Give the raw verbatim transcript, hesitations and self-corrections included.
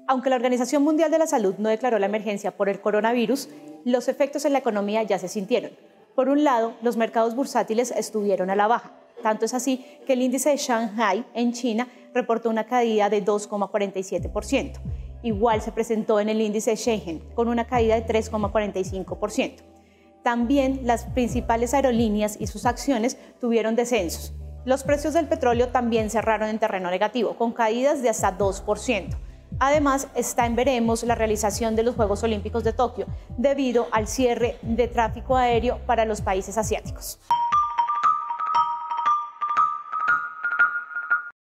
Aunque la Organización Mundial de la Salud no declaró la emergencia por el coronavirus, los efectos en la economía ya se sintieron. Por un lado, los mercados bursátiles estuvieron a la baja. Tanto es así que el índice de Shanghai en China reportó una caída de dos coma cuarenta y siete por ciento. Igual se presentó en el índice de Shenzhen con una caída de tres coma cuarenta y cinco por ciento. También las principales aerolíneas y sus acciones tuvieron descensos. Los precios del petróleo también cerraron en terreno negativo, con caídas de hasta dos por ciento. Además, está en veremos la realización de los Juegos Olímpicos de Tokio, debido al cierre de tráfico aéreo para los países asiáticos.